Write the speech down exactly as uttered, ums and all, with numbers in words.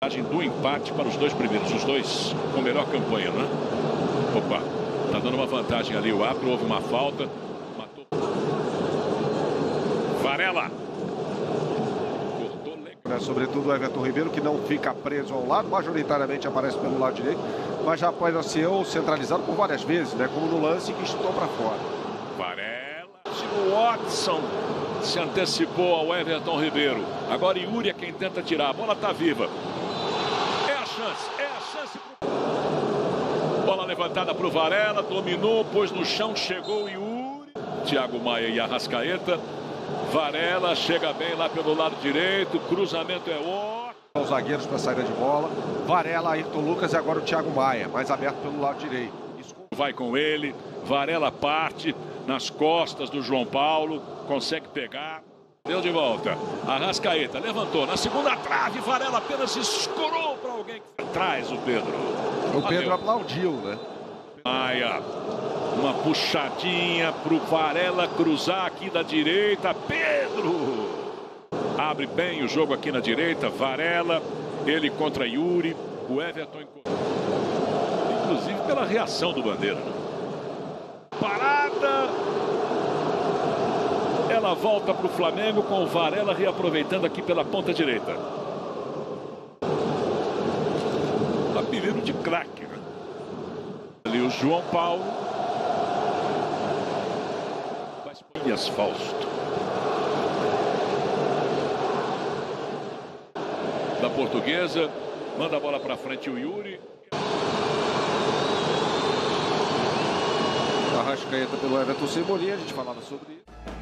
Do empate para os dois primeiros, os dois com melhor campanha, né? Opa, tá dando uma vantagem ali o árbitro, houve uma falta. Matou. Varela. Cortou legal. Sobretudo o Everton Ribeiro, que não fica preso ao lado, majoritariamente aparece pelo lado direito, mas já pode ser centralizado por várias vezes, né? Como no lance que chutou para fora. Varela. O Watson se antecipou ao Everton Ribeiro. Agora Yuri é quem tenta tirar. A bola está viva. Chance, é a chance. Bola levantada para o Varela, dominou, pôs no chão, chegou o Yuri. Thiago Maia e Arrascaeta. Varela chega bem lá pelo lado direito, cruzamento é ótimo. Os zagueiros para saída de bola. Varela, Ayrton Lucas e agora o Thiago Maia, mais aberto pelo lado direito. Isso... Vai com ele, Varela parte nas costas do João Paulo, consegue pegar. Deu de volta, Arrascaeta levantou na segunda trave, Varela apenas escorou para alguém que atrás o Pedro. O Pedro aplaudiu, né? Maia, uma puxadinha pro Varela cruzar aqui da direita, Pedro! Abre bem o jogo aqui na direita, Varela, ele contra Yuri, o Everton, inclusive pela reação do Bandeira. Parada! Ela volta para o Flamengo com o Varela reaproveitando aqui pela ponta direita. Apelido de craque, né? Ali o João Paulo. Ilhas Fausto. Da Portuguesa. Manda a bola para frente o Yuri. Arrascaeta pelo Everton Cebolinha, a gente falava sobre isso.